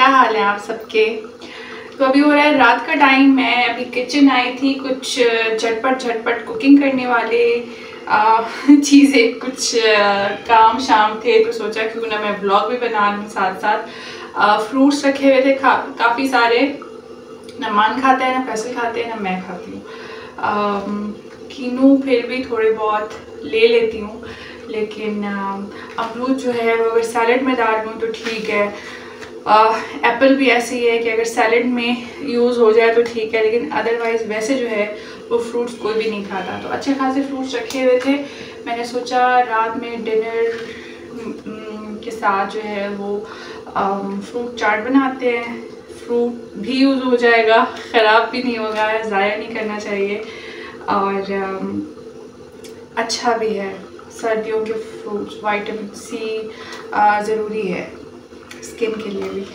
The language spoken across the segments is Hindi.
हाल है आप सबके। तो अभी हो रहा है रात का टाइम। मैं अभी किचन आई थी, कुछ झटपट झटपट कुकिंग करने वाले चीज़ें, कुछ काम शाम थे, तो सोचा क्यों ना मैं ब्लॉग भी बना लूँ साथ साथ। फ्रूट्स रखे हुए थे काफ़ी सारे। ना मान खाता है, ना फैसल खाते हैं, ना मैं खाती हूँ। कीनू फिर भी थोड़े बहुत ले लेती हूँ, लेकिन अमरूद जो है वो अगर सैलड में डाल लूँ तो ठीक है। एप्पल भी ऐसे ही है कि अगर सैलड में यूज़ हो जाए तो ठीक है, लेकिन अदरवाइज़ वैसे जो है वो फ्रूट्स कोई भी नहीं खाता। तो अच्छे खासे फ्रूट्स रखे हुए थे। मैंने सोचा रात में डिनर के साथ जो है वो फ्रूट चाट बनाते हैं। फ्रूट भी यूज़ हो जाएगा, ख़राब भी नहीं होगा, ज़ाया नहीं करना चाहिए, और अच्छा भी है। सर्दियों के फ्रूट्स, विटामिन सी ज़रूरी है स्किन के लिए भी।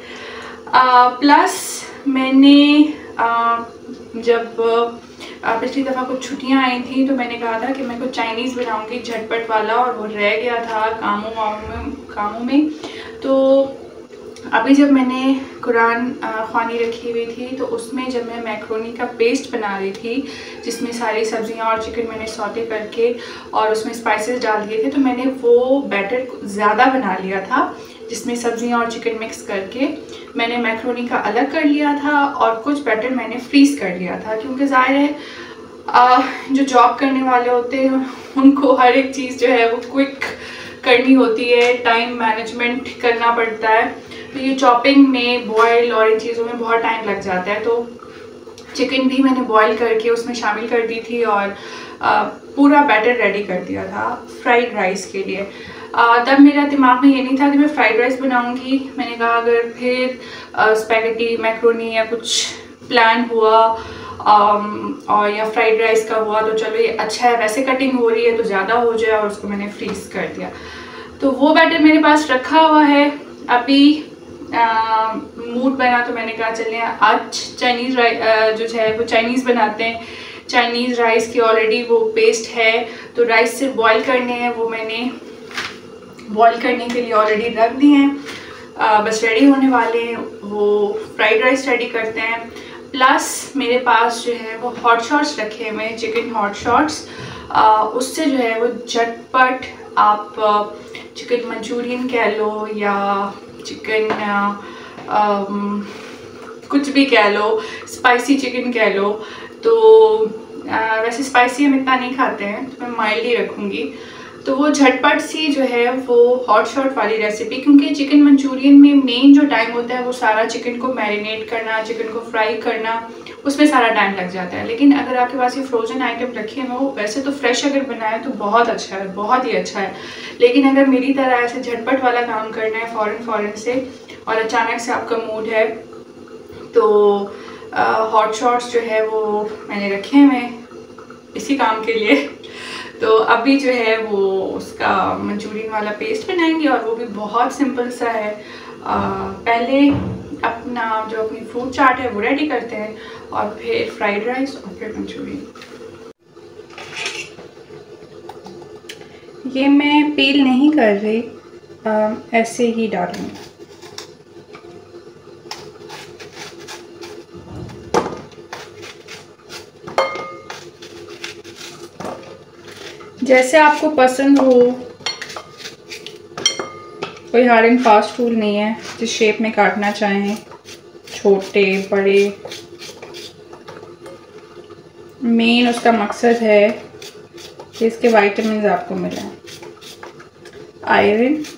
प्लस मैंने जब पिछली दफ़ा कुछ छुट्टियां आई थी तो मैंने कहा था कि मैं कुछ चाइनीज़ बनाऊंगी झटपट वाला, और वो रह गया था कामों में। तो अभी जब मैंने कुरान ख़वानी रखी हुई थी तो उसमें जब मैं मैक्रोनी का पेस्ट बना रही थी, जिसमें सारी सब्जियां और चिकन मैंने सौते करके और उसमें स्पाइसेस डाल दिए थे, तो मैंने वो बैटर ज़्यादा बना लिया था, जिसमें सब्जियां और चिकन मिक्स करके मैंने मैक्रोनी का अलग कर लिया था और कुछ बैटर मैंने फ्रीज़ कर लिया था। क्योंकि ज़ाहिर है जो जॉब करने वाले होते हैं उनको हर एक चीज़ जो है वो क्विक करनी होती है, टाइम मैनेजमेंट करना पड़ता है। तो ये चॉपिंग में, बॉयल और इन चीज़ों में बहुत टाइम लग जाता है। तो चिकन भी मैंने बॉयल करके उसमें शामिल कर दी थी और पूरा बैटर रेडी कर दिया था फ्राइड राइस के लिए। तब मेरा दिमाग में ये नहीं था कि मैं फ्राइड राइस बनाऊंगी। मैंने कहा अगर फिर स्पैगेटी, मैक्रोनी या कुछ प्लान हुआ और या फ्राइड राइस का हुआ तो चलो ये अच्छा है, वैसे कटिंग हो रही है तो ज़्यादा हो जाए, और उसको मैंने फ्रीज़ कर दिया। तो वो बैटर मेरे पास रखा हुआ है। अभी मूड बना तो मैंने कहा चलें आज चाइनीज़ जो है वो चाइनीज़ बनाते हैं। चाइनीज़ राइस की ऑलरेडी वो पेस्ट है, तो राइस सिर्फ बॉईल करने हैं, वो मैंने बॉईल करने के लिए ऑलरेडी रख दिए हैं। बस रेडी होने वाले हैं, वो फ्राइड राइस रेडी करते हैं। प्लस मेरे पास जो है वो हॉट शॉट्स रखे हुए हैं, चिकन हॉट शॉट्स। उससे जो है वो झटपट आप चिकन मंचूरियन कह लो या चिकन कुछ भी कह लो, स्पाइसी चिकन कह लो। तो वैसे स्पाइसी हम इतना नहीं खाते हैं, तो मैं माइल्डली रखूँगी। तो वो झटपट सी जो है वो हॉट शॉट वाली रेसिपी, क्योंकि चिकन मंचूरियन में मेन जो टाइम होता है वो सारा चिकन को मैरिनेट करना, चिकन को फ्राई करना, उसमें सारा टाइम लग जाता है। लेकिन अगर आपके पास ये फ्रोज़न आइटम रखे हैं, वो वैसे तो फ्रेश अगर बनाए तो बहुत अच्छा है, बहुत ही अच्छा है। लेकिन अगर मेरी तरह ऐसे झटपट वाला काम करना है फ़ौरन से, और अचानक से आपका मूड है, तो हॉट शॉट्स जो है वो मैंने रखे हैं इसी काम के लिए। तो अभी जो है वो उसका मंचूरियन वाला पेस्ट बनाएंगे, और वो भी बहुत सिंपल सा है। पहले अपनी फ्रूट चाट है वो रेडी करते हैं, और फिर फ्राइड राइस और फिर मंचूरियन। ये मैं पील नहीं कर रही, ऐसे ही डालूंगी। जैसे आपको पसंद हो, कोई हार्ड एंड फास्ट रूल नहीं है। जिस शेप में काटना चाहें, छोटे बड़े, मेन उसका मकसद है कि इसके विटामिन्स आपको मिलें। आयरन,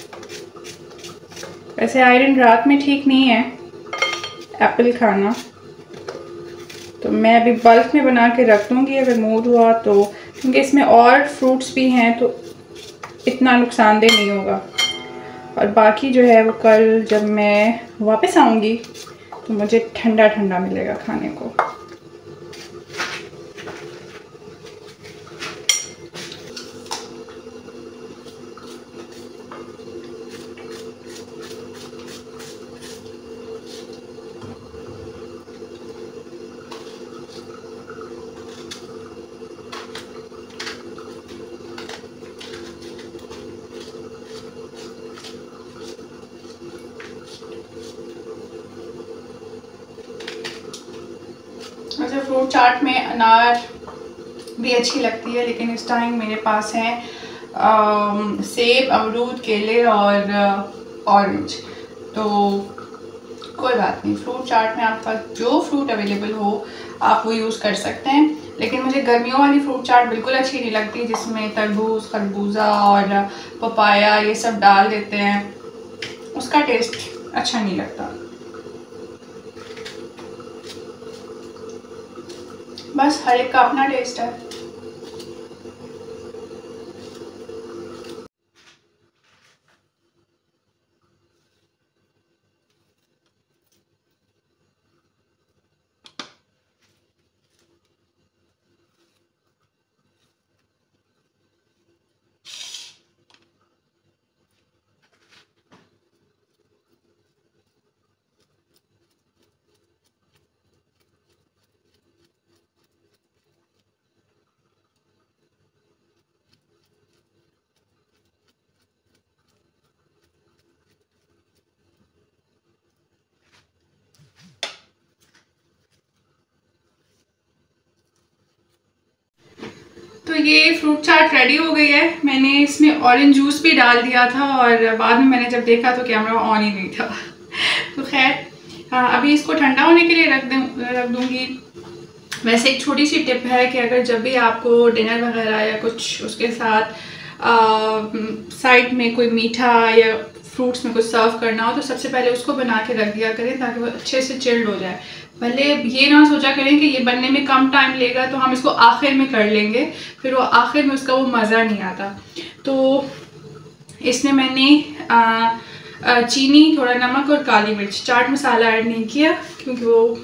वैसे आयरन रात में ठीक नहीं है एप्पल खाना, तो मैं अभी बल्क में बना के रख दूँगी अगर मूड हुआ तो, क्योंकि इसमें और फ्रूट्स भी हैं तो इतना नुकसानदेह नहीं होगा। और बाकी जो है वो कल जब मैं वापस आऊँगी तो मुझे ठंडा ठंडा मिलेगा खाने को। अच्छा, फ्रूट चाट में अनार भी अच्छी लगती है, लेकिन इस टाइम मेरे पास है सेब, अमरूद, केले और ऑरेंज। तो कोई बात नहीं, फ्रूट चाट में आपके पास जो फ्रूट अवेलेबल हो आप वो यूज़ कर सकते हैं। लेकिन मुझे गर्मियों वाली फ्रूट चाट बिल्कुल अच्छी नहीं लगती, जिसमें तरबूज, खरबूजा और पपाया ये सब डाल देते हैं, उसका टेस्ट अच्छा नहीं लगता। बस हर एक का अपना टेस्ट है। तो ये फ्रूट चाट रेडी हो गई है। मैंने इसमें ऑरेंज जूस भी डाल दिया था और बाद में मैंने जब देखा तो कैमरा ऑन ही नहीं था। तो खैर अभी इसको ठंडा होने के लिए रख दूँगी। वैसे एक छोटी सी टिप है कि अगर जब भी आपको डिनर वगैरह या कुछ उसके साथ साइड में कोई मीठा या फ्रूट्स में कुछ सर्व करना हो तो सबसे पहले उसको बना के रख दिया करें, ताकि वो अच्छे से चिल्ड हो जाए। भले ये ना सोचा करें कि ये बनने में कम टाइम लेगा तो हम इसको आखिर में कर लेंगे, फिर वो आखिर में उसका वो मज़ा नहीं आता। तो इसमें मैंने चीनी, थोड़ा नमक और काली मिर्च, चाट मसाला ऐड नहीं किया क्योंकि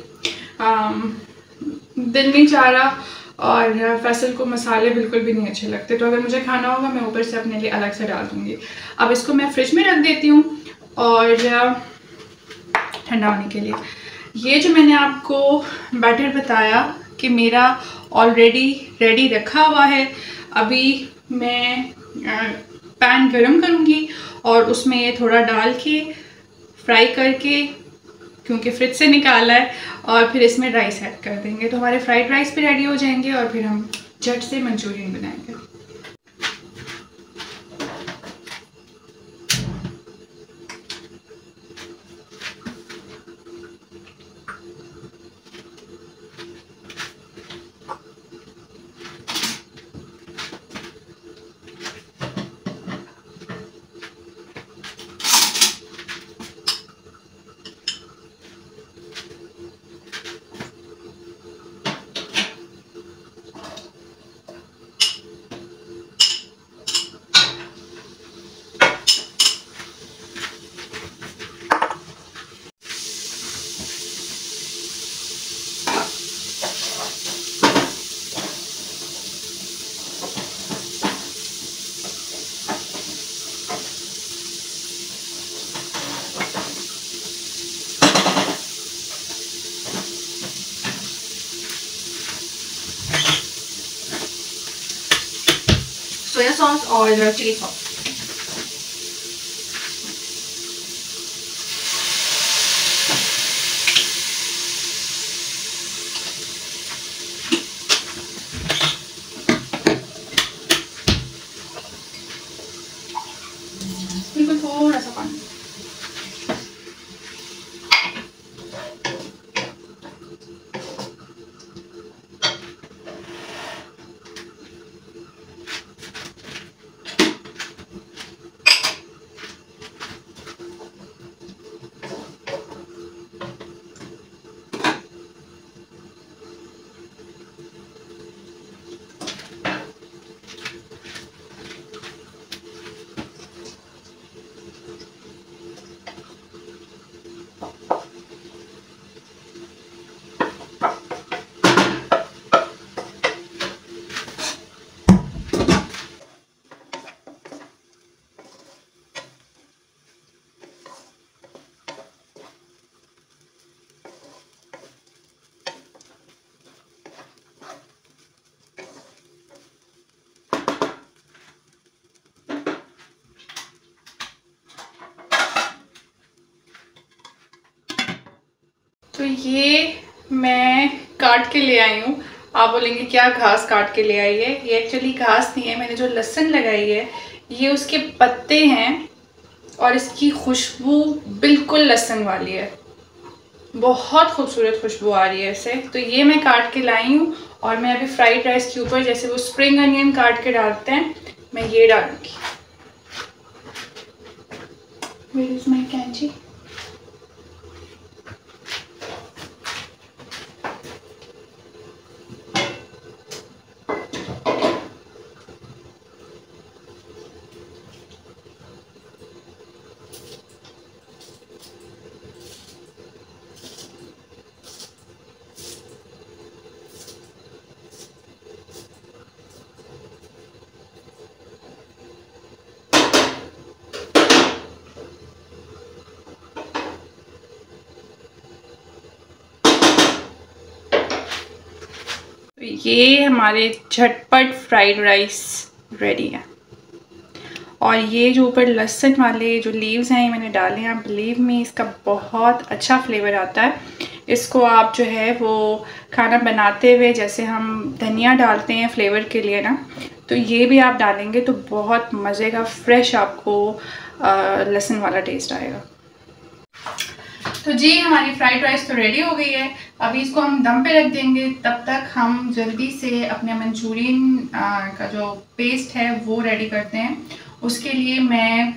वो दिल नहीं चाह रहा और फैसल को मसाले बिल्कुल भी नहीं अच्छे लगते। तो अगर मुझे खाना होगा मैं ऊपर से अपने लिए अलग से डाल दूँगी। अब इसको मैं फ्रिज में रख देती हूँ और ठंडा होने के लिए। ये जो मैंने आपको बैटर बताया कि मेरा ऑलरेडी रेडी रखा हुआ है, अभी मैं पैन गरम करूँगी और उसमें ये थोड़ा डाल के फ्राई करके, क्योंकि फ्रिज से निकाला है, और फिर इसमें राइस ऐड कर देंगे तो हमारे फ्राइड राइस भी रेडी हो जाएंगे और फिर हम झट से मंचूरियन बनाएंगे। सोया सॉस और चिली सॉस। बिल्कुल थोड़ा सा पानी। तो ये मैं काट के ले आई हूँ। आप बोलेंगे क्या घास काट के ले आई है? ये एक्चुअली घास नहीं है, मैंने जो लहसुन लगाई है ये उसके पत्ते हैं और इसकी खुशबू बिल्कुल लहसुन वाली है, बहुत खूबसूरत खुशबू आ रही है इससे। तो ये मैं काट के लाई हूँ और मैं अभी फ्राइड राइस के ऊपर जैसे वो स्प्रिंग अनियन काट के डालते हैं, मैं ये डालूंगी। Where is my कैंची? ये हमारे झटपट फ्राइड राइस रेडी है। और ये जो ऊपर लहसुन वाले जो लीव्स हैं ये मैंने डाले हैं, बिलीव मी इसका बहुत अच्छा फ्लेवर आता है। इसको आप जो है वो खाना बनाते हुए जैसे हम धनिया डालते हैं फ्लेवर के लिए ना, तो ये भी आप डालेंगे तो बहुत मज़े का फ्रेश आपको लहसुन वाला टेस्ट आएगा। तो जी हमारी फ्राइड राइस तो रेडी हो गई है। अभी इसको हम दम पे रख देंगे, तब तक हम जल्दी से अपने मंचूरियन का जो पेस्ट है वो रेडी करते हैं। उसके लिए मैं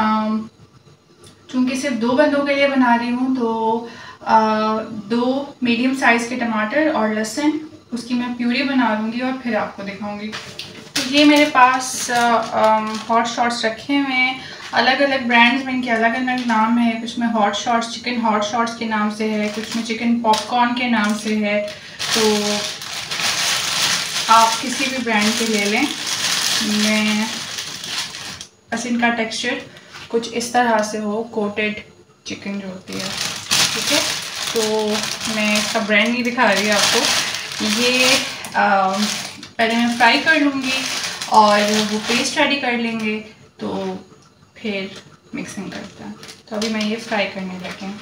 चूँकि सिर्फ 2 बंदों के लिए बना रही हूँ तो 2 मीडियम साइज़ के टमाटर और लहसुन उसकी मैं प्यूरी बना लूँगी और फिर आपको दिखाऊँगी। तो ये मेरे पास हॉट शॉट्स रखे हुए हैं, अलग अलग ब्रांड्स में इनके अलग अलग नाम है। कुछ में hot shots chicken hot shots के नाम से है, कुछ में चिकन पॉपकॉर्न के नाम से है। तो आप किसी भी ब्रांड के ले लें। मैं बस इनका टेक्सचर कुछ इस तरह से हो, कोटेड चिकन जो होती है, ठीक है। तो मैं इसका ब्रांड नहीं दिखा रही आपको। ये पहले मैं फ्राई कर लूँगी और वो पेस्ट रेडी कर लेंगे तो फिर मिक्सिंग करते हैं। तो अभी मैं ये फ्राई करने लगी हूँ।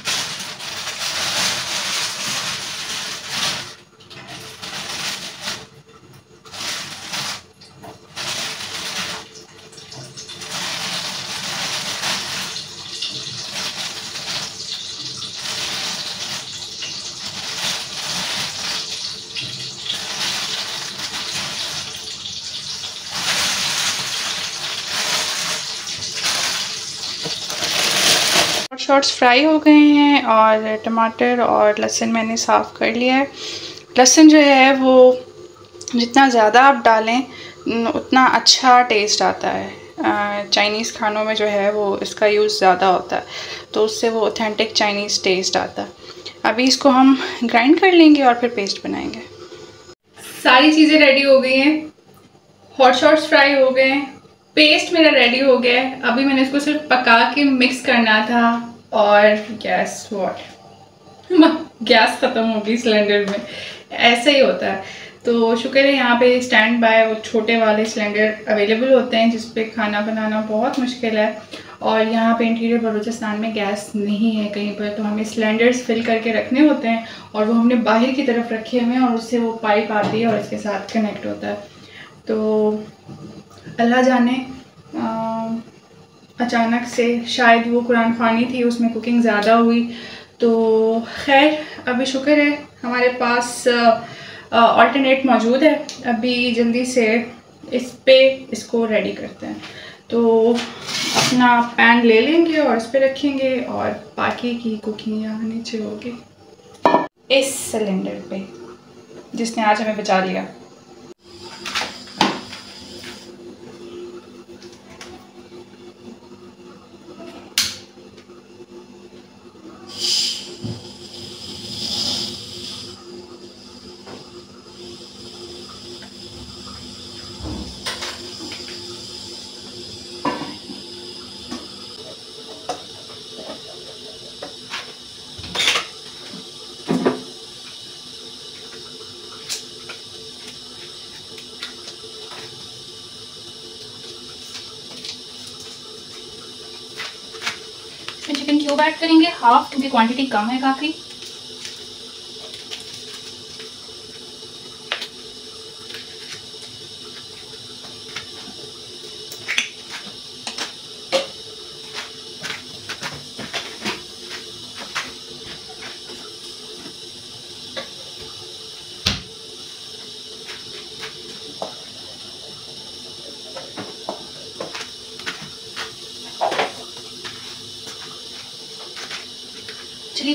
शॉट्स फ्राई हो गए हैं और टमाटर और लहसुन मैंने साफ़ कर लिया है। लहसुन जो है वो जितना ज़्यादा आप डालें उतना अच्छा टेस्ट आता है। चाइनीज़ खानों में जो है वो इसका यूज़ ज़्यादा होता है, तो उससे वो ऑथेंटिक चाइनीज़ टेस्ट आता है। अभी इसको हम ग्राइंड कर लेंगे और फिर पेस्ट बनाएंगे। सारी चीज़ें रेडी हो गई हैं, हॉट शॉट्स फ्राई हो गए हैं, पेस्ट मेरा रेडी हो गया है। अभी मैंने इसको सिर्फ पका के मिक्स करना था और गैस ख़त्म हो गई सिलेंडर में। ऐसा ही होता है। तो शुक्र है यहाँ पे स्टैंड बाय वो छोटे वाले सिलेंडर अवेलेबल होते हैं जिस पे खाना बनाना बहुत मुश्किल है। और यहाँ पे इंटीरियर बलूचिस्तान में गैस नहीं है कहीं पर, तो हमें सिलेंडर्स फिल करके रखने होते हैं और वो हमने बाहर की तरफ रखे हुए हैं और उससे वो पाइप आती है और इसके साथ कनेक्ट होता है। तो अल्लाह जाने अचानक से शायद वो कुरान ख़वानी थी, उसमें कुकिंग ज़्यादा हुई। तो खैर अभी शुक्र है हमारे पास अल्टरनेट मौजूद है। अभी जल्दी से इसको रेडी करते हैं। तो अपना पैन ले लेंगे और इस पे रखेंगे और बाकी की कुकिंग यहाँ नीचे होगी इस सिलेंडर पे जिसने आज हमें बचा लिया। चिकन क्यूब ऐड करेंगे हाफ, क्योंकि क्वांटिटी कम है काफ़ी।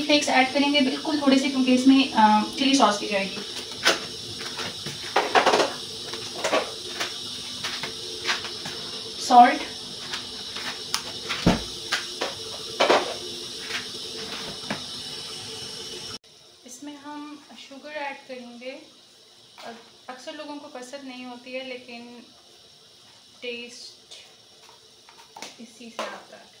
फ्लेक्स ऐड करेंगे बिल्कुल थोड़े से, क्योंकि इसमें चिली सॉस की जाएगी। सॉल्ट, इसमें हम शुगर ऐड करेंगे। अक्सर लोगों को पसंद नहीं होती है, लेकिन टेस्ट इसी से आता है।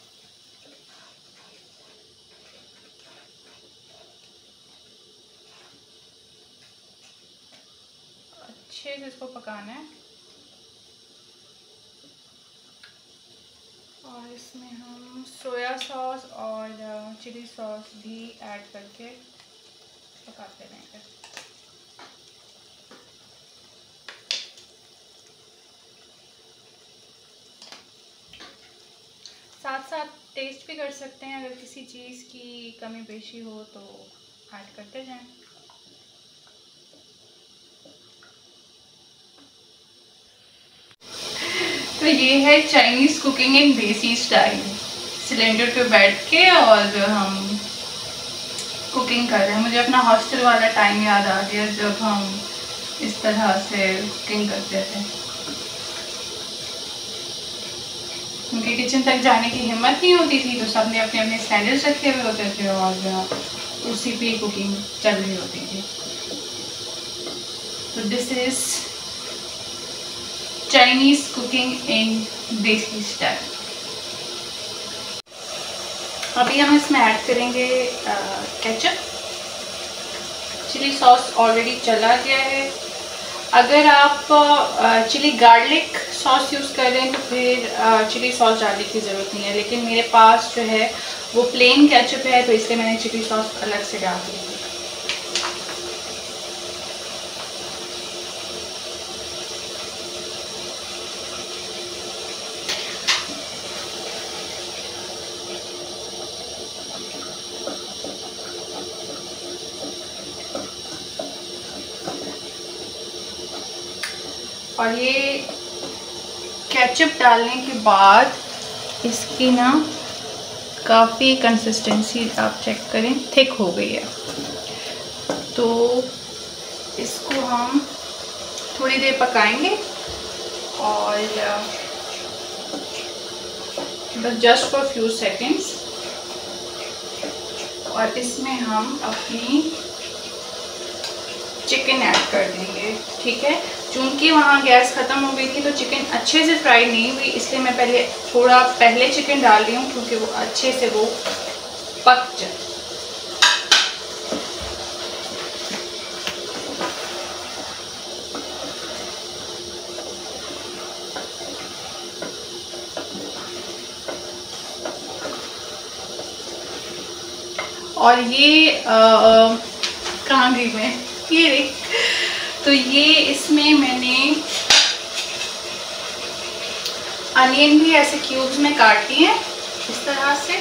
अच्छे से इसको पकाना है और इसमें हम सोया सॉस और चिली सॉस भी ऐड करके पकाते रहेंगे। साथ साथ टेस्ट भी कर सकते हैं, अगर किसी चीज़ की कमी पेशी हो तो ऐड करते जाएं। तो ये है Chinese cooking in desi style. Cylinder पे बैठ के और हम कुकिंग कर रहे हैं। मुझे अपना हॉस्टल वाला टाइम याद आ गया जब हम इस तरह से कुकिंग करते थे, क्योंकि किचन तक जाने की हिम्मत नहीं होती थी, तो सबने अपने अपने स्टैंडर्ड्स रखे हुए होते थे और उसी पे कुकिंग चल रही होती थी। तो this is Chinese cooking in desi style. अभी हम इसमें ऐड करेंगे केचप। चिली सॉस ऑलरेडी चला गया है। अगर आप चिली गार्लिक सॉस यूज़ कर रहे हैं तो फिर चिली सॉस डालने की ज़रूरत नहीं है, लेकिन मेरे पास जो है वो प्लेन केचप है, तो इसलिए मैंने चिली सॉस अलग से डाल दी है। और ये केचप डालने के बाद इसकी ना काफ़ी कंसिस्टेंसी आप चेक करें, थिक हो गई है। तो इसको हम थोड़ी देर पकाएंगे और बस जस्ट फॉर फ्यू सेकेंड्स। और इसमें हम अपनी चिकन ऐड कर देंगे, ठीक है। चूँकि वहाँ गैस ख़त्म हो गई थी तो चिकन अच्छे से फ्राई नहीं हुई, इसलिए मैं थोड़ा पहले चिकन डाल रही हूँ, क्योंकि वो अच्छे से वो पक जाए। और ये कहाँ गई मैं, ये रही। तो ये इसमें मैंने अनियन भी ऐसे क्यूब्स में काट लिए हैं इस तरह से।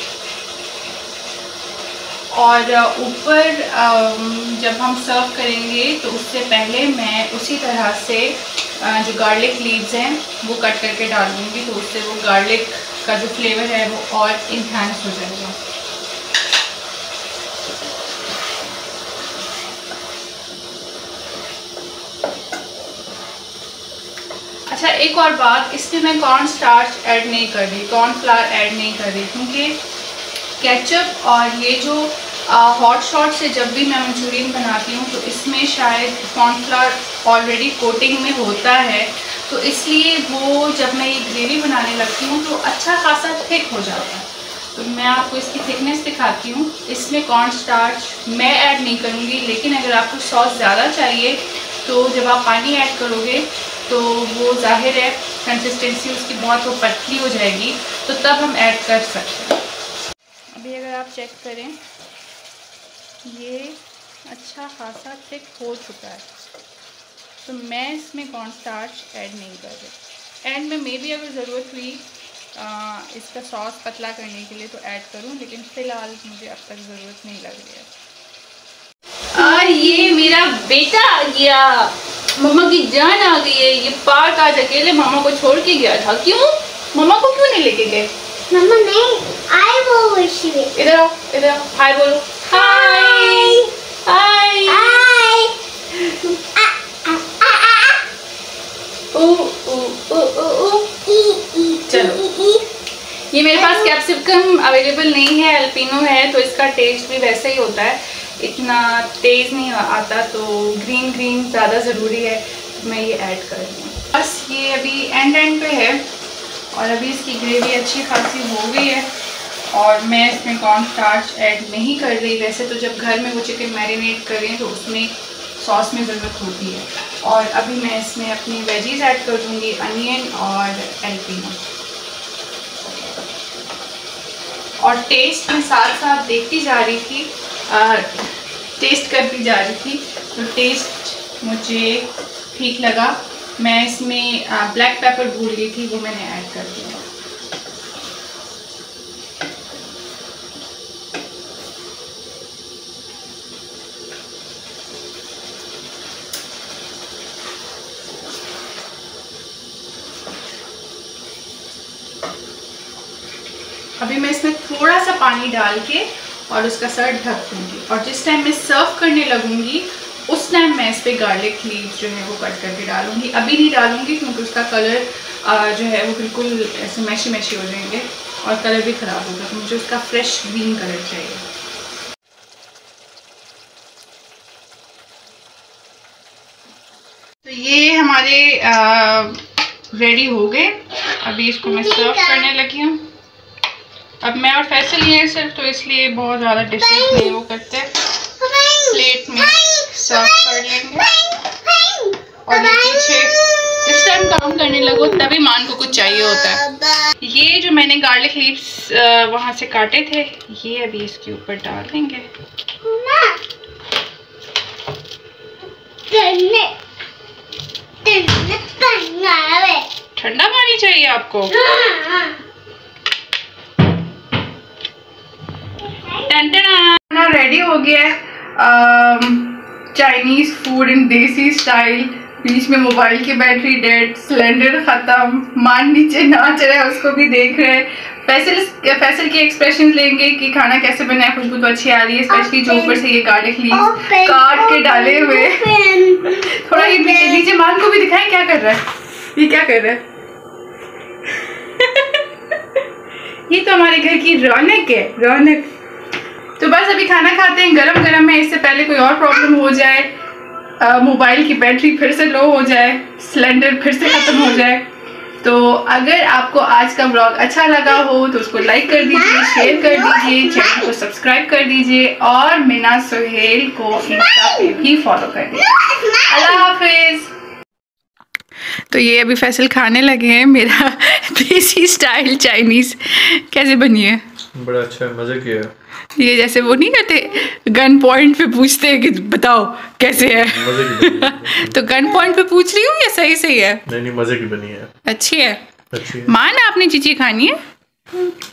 और ऊपर जब हम सर्व करेंगे तो उससे पहले मैं उसी तरह से जो गार्लिक लीव्स हैं वो कट करके डाल दूँगी, तो उससे वो गार्लिक का जो फ्लेवर है वो और इन्हांस हो जाएगा। अच्छा, एक और बात, इसमें मैं कॉर्न स्टार्च ऐड नहीं कर रही, कॉर्नफ्लावर ऐड नहीं कर रही, क्योंकि केचप और ये जो हॉट शॉट से जब भी मैं मंचूरियन बनाती हूँ तो इसमें शायद कॉर्नफ्लावर ऑलरेडी कोटिंग में होता है, तो इसलिए वो जब मैं ये ग्रेवी बनाने लगती हूँ तो अच्छा खासा थिक हो जाता है। तो मैं आपको इसकी थिकनेस दिखाती हूँ। इसमें कॉर्न स्टार्च मैं ऐड नहीं करूँगी, लेकिन अगर आपको सॉस ज़्यादा चाहिए तो जब आप पानी ऐड करोगे तो वो जाहिर है कंसिस्टेंसी उसकी बहुत वो पतली हो जाएगी, तो तब हम ऐड कर सकते हैं। अभी अगर आप चेक करें ये अच्छा खासा थिक हो चुका है, तो मैं इसमें कॉर्न स्टार्च ऐड नहीं कर रही। एंड में मे भी अगर ज़रूरत हुई इसका सॉस पतला करने के लिए तो ऐड करूं, लेकिन फ़िलहाल मुझे अब तक ज़रूरत नहीं लग रही है। ये मेरा बेटा आ गया, मम्मा की जान आ गई है। ये पार्क आज अकेले मामा को छोड़ के गया था। क्यों? मम्मा को क्यों नहीं लेके गए? मम्मा नहीं, इधर आओ, इधर आओ, हाय बोलो। हाय हाय हाय। चलो, ये मेरे पास कैप्सिकम अवेलेबल नहीं है, अल्पिनो है, तो इसका टेस्ट भी वैसा ही होता है, इतना तेज़ नहीं आता, तो ग्रीन ग्रीन ज़्यादा ज़रूरी है, तो मैं ये ऐड कर रही हूँ। बस ये अभी एंड पे है और अभी इसकी ग्रेवी अच्छी खासी हो गई है और मैं इसमें कॉर्न स्टार्च ऐड नहीं कर रही। वैसे तो जब घर में वो चिकन मैरिनेट करें तो उसमें सॉस में ज़रूरत होती है। और अभी मैं इसमें अपनी वेजीज ऐड कर दूँगी, अनियन और एल्पिनो। और टेस्ट में साथ साथ देखती जा रही थी, टेस्ट करती जा रही थी, तो टेस्ट मुझे ठीक लगा। मैं इसमें ब्लैक पेपर भूल गई थी, वो मैंने ऐड कर दिया। अभी मैं इसमें थोड़ा सा पानी डाल के और उसका सर ढक दूँगी और जिस टाइम मैं सर्व करने लगूँगी उस टाइम मैं इस पर गार्लिक लीव्स जो है वो कट करके डालूँगी। अभी नहीं डालूँगी क्योंकि उसका कलर जो है वो बिल्कुल ऐसे मैशी मैशी हो जाएंगे और कलर भी ख़राब होगा, तो मुझे उसका फ्रेश ग्रीन कलर चाहिए। तो ये हमारे रेडी हो गए। अभी इसको मैं सर्व करने लगी हूँ। अब मैं और फैसल ही हैं सिर्फ, तो इसलिए बहुत ज़्यादा डिशेस नहीं वो करते, प्लेट में सर्व कर लेंगे। और ये पीछे जिस टाइम काम करने लगो तभी मान को कुछ चाहिए होता है। ये जो मैंने गार्लिक लीव्स वहाँ से काटे थे, ये अभी इसके ऊपर डाल देंगे। ठंडा पानी चाहिए आपको? खाना रेडी हो गया है, Chinese food in desi style. बीच में मोबाइल की बैटरी डेड, सिलेंडर खत्म, मान नीचे नाच रहा है, उसको भी देख रहे हैं। फैसल के एक्सप्रेशंस लेंगे कि खाना कैसे बना है। खुशबू तो अच्छी आ रही है, स्पेशली जो ऊपर से ये गार्लिक लीव्स काट के डाले हुए। थोड़ा ये नीचे मान को भी दिखाएं क्या कर रहा है, ये क्या कर रहा है। ये तो हमारे घर की रौनक है, रौनक। तो बस अभी खाना खाते हैं गरम गरम में, इससे पहले कोई और प्रॉब्लम हो जाए, मोबाइल की बैटरी फिर से लो हो जाए, सिलेंडर फिर से ख़त्म हो जाए। तो अगर आपको आज का व्लॉग अच्छा लगा हो तो उसको लाइक कर दीजिए, शेयर कर दीजिए, चैनल को सब्सक्राइब कर दीजिए और मीना सुहेल को इंस्टा पे भी फॉलो कर दीजिए। अल्लाह हाफिज। तो ये अभी फैसल खाने लगे हैं मेरा देसी स्टाइल चाइनीज। कैसे बनी है? बड़ा अच्छा है, मजे किया। ये जैसे वो नहीं कहते गन पॉइंट पे पूछते हैं कि बताओ कैसे है। मजे की बनी है। तो गन पॉइंट पे पूछ रही हूँ या सही सही है? नहीं मजे की बनी है। अच्छी है, अच्छी है। मान आपने चीची खानी है।